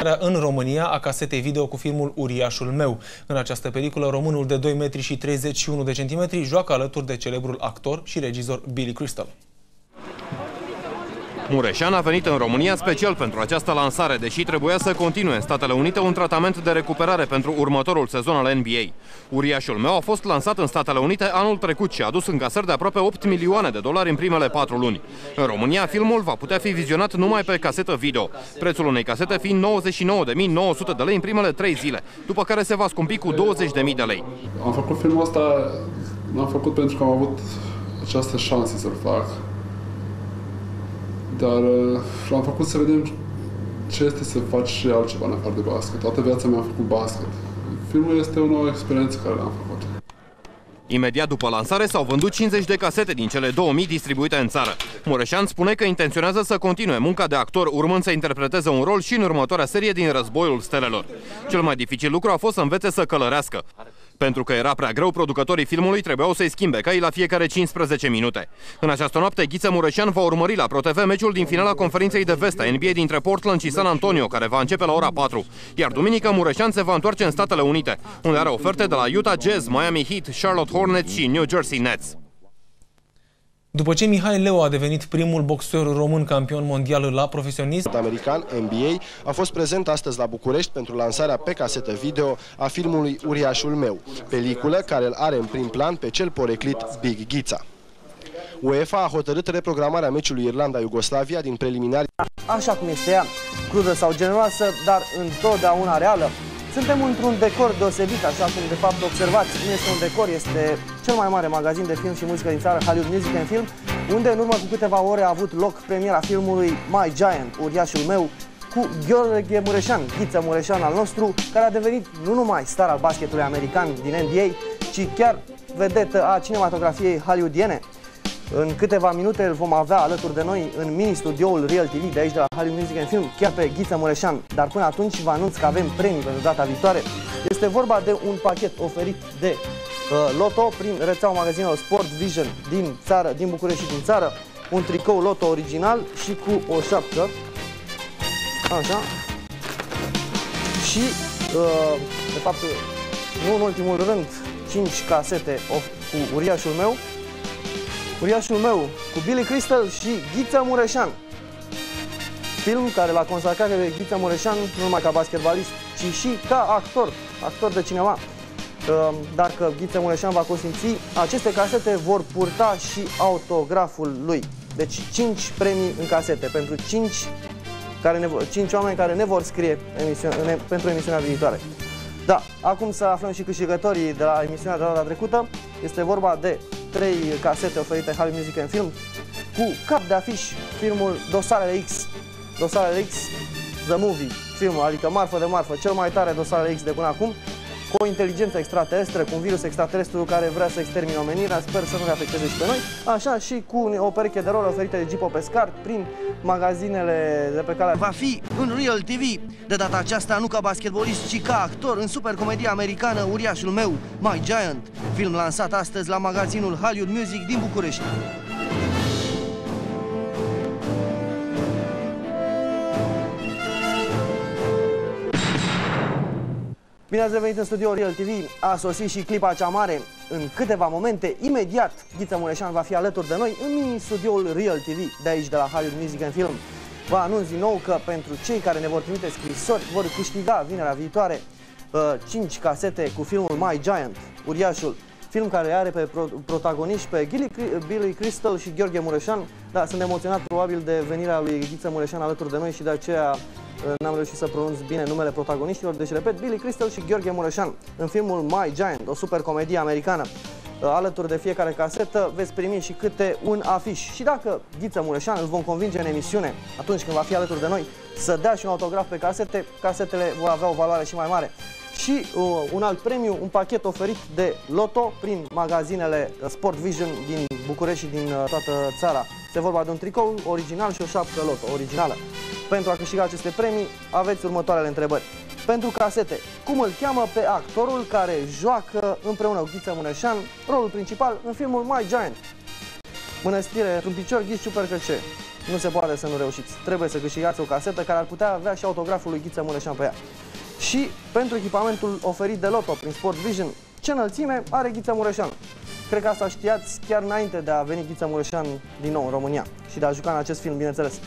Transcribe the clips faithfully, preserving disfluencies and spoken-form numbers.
premierarea în România a casetei video cu filmul Uriașul meu. În această peliculă, românul de doi metri și treizeci și unu de centimetri joacă alături de celebrul actor și regizor Billy Crystal. Mureșan a venit în România special pentru această lansare, deși trebuia să continue în Statele Unite un tratament de recuperare pentru următorul sezon al N B A. Uriașul meu a fost lansat în Statele Unite anul trecut și a adus încasări de aproape opt milioane de dolari în primele patru luni. În România, filmul va putea fi vizionat numai pe casetă video, prețul unei casete fiind nouăzeci și nouă de mii nouă sute de lei în primele trei zile, după care se va scumpi cu douăzeci de mii de lei. Am făcut filmul ăsta, l-am făcut pentru că am avut această șansă să-l fac. Dar l-am făcut să vedem ce este să faci și altceva în afară de basket. Toată viața mea am făcut basket. Filmul este o nouă experiență care l-am făcut. Imediat după lansare s-au vândut cincizeci de casete din cele două mii distribuite în țară. Mureșan spune că intenționează să continue munca de actor, urmând să interpreteze un rol și în următoarea serie din Războiul Stelelor. Cel mai dificil lucru a fost să învețe să călărească. Pentru că era prea greu, producătorii filmului trebuiau să-i schimbe cai la fiecare cincisprezece minute. În această noapte, Ghiță Mureșan va urmări la ProTV meciul din finala conferinței de vest a N B A dintre Portland și San Antonio, care va începe la ora patru. Iar duminică, Mureșan se va întoarce în Statele Unite, unde are oferte de la Utah Jazz, Miami Heat, Charlotte Hornets și New Jersey Nets. După ce Mihai Leu a devenit primul boxer român campion mondial la profesionist, american N B A a fost prezent astăzi la București pentru lansarea pe casetă video a filmului Uriașul meu, peliculă care îl are în prim plan pe cel poreclit Big Ghița. UEFA a hotărât reprogramarea meciului Irlanda-Iugoslavia din preliminari. Așa cum este ea, crudă sau generoasă, dar întotdeauna reală. Suntem într-un decor deosebit, așa cum de fapt observați, nu este un decor, este cel mai mare magazin de film și muzică din țară, Hollywood Music and Film, unde în urmă cu câteva ore a avut loc premiera filmului My Giant, Uriașul meu, cu Gheorghe Mureșan, Ghiță Mureșan al nostru, care a devenit nu numai star al basketului american din N B A, ci chiar vedetă a cinematografiei hollywoodiene. În câteva minute îl vom avea alături de noi în mini-studioul Real T V de aici de la Hollywood Music and Film, chiar pe Ghiță Mureșan. Dar până atunci vă anunț că avem premii pentru data viitoare. Este vorba de un pachet oferit de uh, Lotto prin rețeaua magazinelor Sport Vision din țară, din București și din țară, un tricou Lotto original și cu o șapcă. Așa. Și, uh, de fapt, nu în ultimul rând, cinci casete cu Uriașul meu. Uriașul meu, cu Billy Crystal și Ghiță Mureșan. Film care l-a consacrat pe Ghiță Mureșan nu numai ca basketbalist, ci și ca actor, actor de cinema. Dacă Ghiță Mureșan va consimți, aceste casete vor purta și autograful lui. Deci cinci premii în casete pentru cinci, care ne, cinci oameni care ne vor scrie emisiune, pentru emisiunea viitoare. Da, acum să aflăm și câștigătorii de la emisiunea de data trecută. Este vorba de trei casete oferite Hollywood Music and Film cu cap de afiș filmul Dosarele X. Dosarele X, The Movie, filmul, adică marfă de marfă, cel mai tare Dosarele X de până acum, cu o inteligență extraterestră, cu un virus extraterestru care vrea să extermine omenirea, sper să nu ne afecteze și pe noi, așa și cu o pereche de role oferite de Gipo Pescar prin magazinele de pe calea. Va fi în Real T V, de data aceasta nu ca basketbolist, ci ca actor în supercomedia americană Uriașul meu, My Giant, film lansat astăzi la magazinul Hollywood Music din București. Bine ați revenit în studio Real T V, a sosit și clipa cea mare. În câteva momente, imediat, Ghiță Mureșan va fi alături de noi în mini-studioul Real T V de aici, de la Hollywood Music and Film. Vă anunț din nou că pentru cei care ne vor trimite scrisori vor câștiga vinerea viitoare cinci casete cu filmul My Giant, Uriașul, film care are pe pro protagoniști pe Billy Crystal și Gheorghe Mureșan. Da, sunt emoționat probabil de venirea lui Ghiță Mureșan alături de noi și de aceea n-am reușit să pronunț bine numele protagoniștilor, deci repet, Billy Crystal și Gheorghe Mureșan în filmul My Giant, o super comedie americană. Alături de fiecare casetă veți primi și câte un afiș. Și dacă Ghiță Mureșan îl vom convinge în emisiune, atunci când va fi alături de noi, să dea și un autograf pe casete, casetele vor avea o valoare și mai mare. Și uh, un alt premiu, un pachet oferit de Lotto prin magazinele Sport Vision din București și din uh, toată țara. Se vorba de un tricou original și o șapcă Lotto originală. Pentru a câștiga aceste premii aveți următoarele întrebări. Pentru casete, cum îl cheamă pe actorul care joacă împreună cu Ghiță Mureșan rolul principal în filmul My Giant? Mănăstire într-un picior, ghiți ciupercă ce? nu se poate să nu reușiți. Trebuie să câștigați o casetă care ar putea avea și autograful lui Ghiță Mureșan pe ea. Și pentru echipamentul oferit de Lotto prin Sport Vision, ce înălțime are Ghiță Mureșan? Cred că asta știați chiar înainte de a veni Ghiță Mureșan din nou în România și de a juca în acest film, bineînțeles.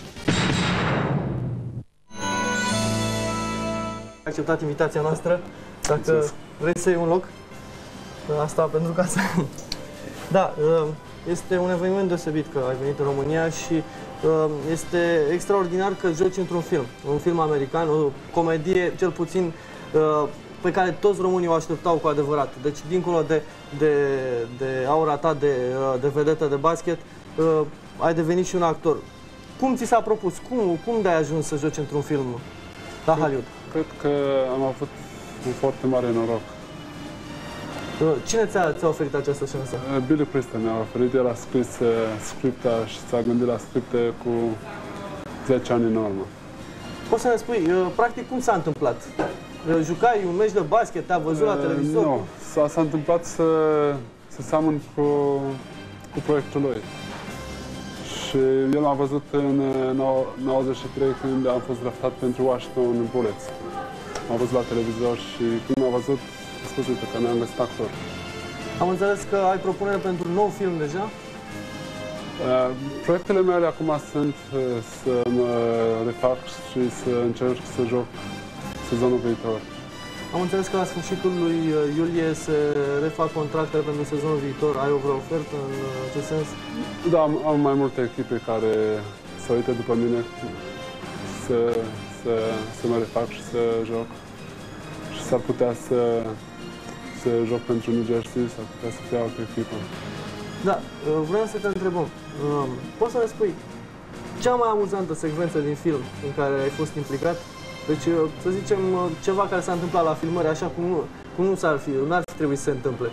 Ai acceptat invitația noastră, dacă vrei să iei un loc, asta pentru ca să... Da, este un eveniment deosebit că ai venit în România și este extraordinar că joci într-un film, un film american, o comedie, cel puțin pe care toți românii o așteptau cu adevărat. Deci, dincolo de, de, de aura ta de, de vedetă de basket, ai devenit și un actor. Cum ți s-a propus? Cum, cum de-ai ajuns să joci într-un film la Hollywood? Cred că am avut un foarte mare noroc. Cine ți-a ți-a oferit această șansă? Billy Crystal mi-a oferit, el a scris scripta și s-a gândit la scripte cu zece ani în urmă. Poți să ne spui, practic, cum s-a întâmplat? Jucai un meci de basket, te-a văzut la televizor? Nu, s-a întâmplat să, să seamăn cu, cu proiectul lui. Și el m-a văzut în nouăzeci și trei când am fost draftat pentru Washington Bullets. M-a văzut la televizor și când m-a văzut, a spus, uite, că mi-am găsit actor. Am înțeles că ai propunere pentru un nou film deja? Uh, proiectele mele acum sunt uh, să mă refac și să încerc să joc sezonul viitor. Am înțeles că la sfârșitul lui iulie se refac contractele pentru sezonul viitor. Ai o vreo ofertă în acest sens? Da, am, am mai multe echipe care se uită după mine să, să, să mă refac și să joc. Și s-ar putea să, să joc pentru New Jersey, s-ar putea să fie altă echipă. Da, vreau să te întrebăm. Poți să ne spui cea mai amuzantă secvență din film în care ai fost implicat? Deci, să zicem, ceva care s-a întâmplat la filmări, așa cum nu, cum nu s-ar fi, n-ar fi trebuit să se întâmple.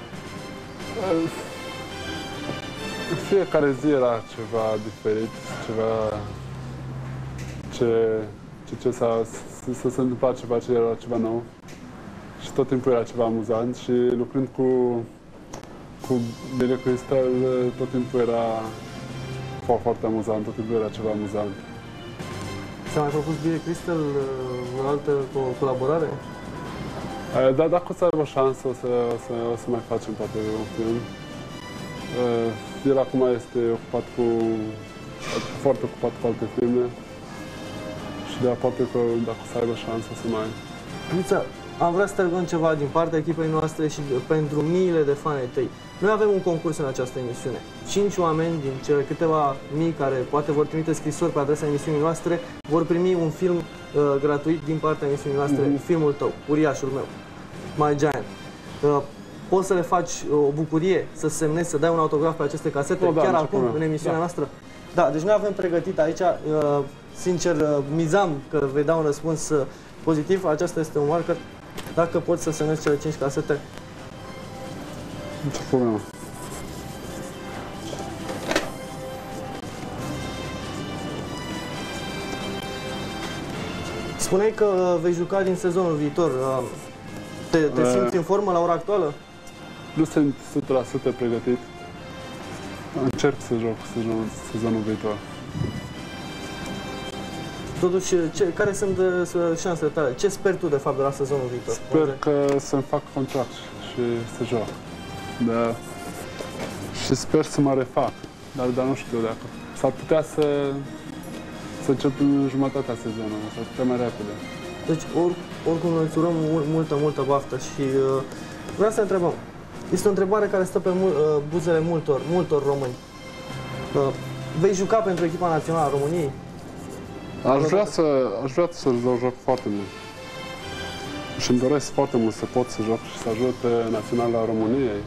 În fiecare zi era ceva diferit, ceva ce, ce, ce s-a, să se întâmpla ceva, ce era ceva nou. Și tot timpul era ceva amuzant și lucrând cu, cu Billy Crystal, tot timpul era foarte, foarte amuzant, tot timpul era ceva amuzant. S-a mai propus Billy Crystal o altă colaborare? Da, dacă o să aibă o șansă, o să, o să, o să mai facem poate un film. El acum este ocupat cu, foarte ocupat cu alte filme și de poate că dacă o să aibă șansă să mai... Ghiță, am vrea să te rugăm ceva din partea echipei noastre și pentru miile de fani ai tăi. Noi avem un concurs în această emisiune. Cinci oameni din cele câteva mii care poate vor trimite scrisori pe adresa emisiunii noastre vor primi un film uh, gratuit din partea emisiunii noastre, mm-hmm. filmul tău, Uriașul meu, My Giant. Uh, poți să le faci uh, o bucurie, să semnezi, să dai un autograf pe aceste casete, oh, da, chiar acum, în emisiunea da. noastră? Da, deci noi avem pregătit aici, uh, sincer, uh, mizam că vei da un răspuns uh, pozitiv, aceasta este un marker. Dacă poți să semnezi cele cinci casete. Ce problemă. Spuneai că vei juca din sezonul viitor. Te, te uh, simți în formă la ora actuală? Nu sunt o sută la sută pregătit. Încerc să joc sezonul, sezonul viitor. Totuși, ce, care sunt șansele tale? Ce speri tu, de fapt, de la sezonul viitor? Sper că să-mi fac contract și să joc. Da. Și sper să mă refac, dar, dar nu știu dacă. S-ar putea să, să încep în jumătatea sezonului, s-ar putea mai repede. Deci, or, oricum, noi îți urăm multă, multă baftă și uh, vreau să întrebăm. Este o întrebare care stă pe mul, uh, buzele multor, multor români. Uh, vei juca pentru echipa națională a României? Aș vrea să, aș vrea să joc foarte mult. Și îmi doresc foarte mult să pot să joc și să ajut naționala României.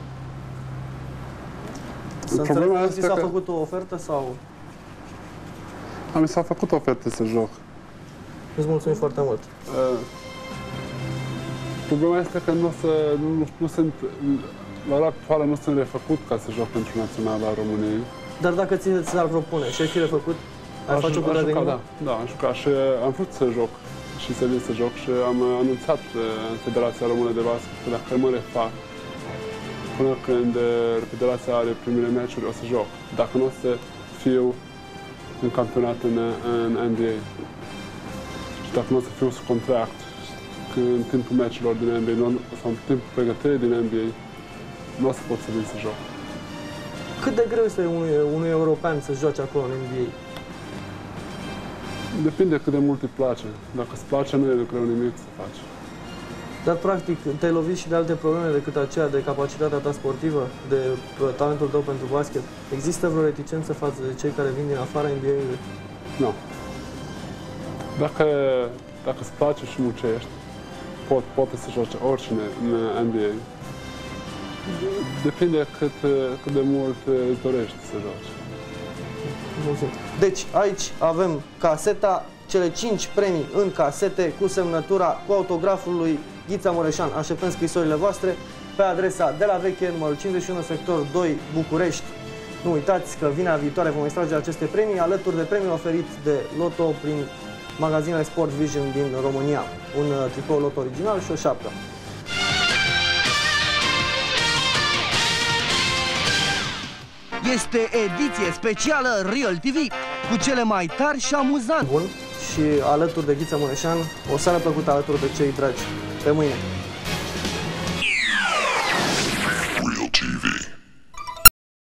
Să Problema este că... s-a făcut o ofertă sau... A, mi s-a făcut o ofertă să joc. Îți mulțumim foarte mult. Uh, problema este că nu, să, nu, nu sunt, la ora actuală nu sunt refăcut ca să joc pentru naționala României. Dar dacă ți s-ar propune și ai fi refăcut, ai aș, face o aș juca, da, da, aș juca și am vrut să joc și să vin să joc și am anunțat în Federația Română de Basket că dacă mă refac, până când Federația are primele meciuri, o să joc. Dacă nu o să fiu în campionat în, în N B A. Și dacă nu o să fiu sub contract, că în timpul meciurilor din N B A sau în timpul pregătirii din N B A, nu o să pot să vin să joc. Cât de greu este unui, unui european să joace acolo în N B A? Depinde cât de mult îi place. Dacă îți place, nu e de greu nimic să faci. Dar, practic, te-ai lovit și de alte probleme decât aceea de capacitatea ta sportivă, de talentul tău pentru basket. Există vreo reticență față de cei care vin din afara N B A-ului? Nu. Dacă, dacă îți place și muncești, pot, poate să joace oricine în N B A. Depinde cât, cât de mult îți dorești să joci. Deci, aici avem caseta, cele cinci premii în casete cu semnătura, cu autograful lui Ghița Mureșan. Așteptăm scrisorile voastre pe adresa de la Veche, numărul cincizeci și unu, sector doi, București. Nu uitați că vinerea viitoare vom extrage aceste premii, alături de premiul oferit de Loto prin magazinele Sport Vision din România. Un tricou Loto original și o șapcă. Este ediție specială Real T V cu cele mai tari și amuzante. Bun, și alături de Ghița Mureșan, o seară plăcută alături de cei dragi. Pe mâine!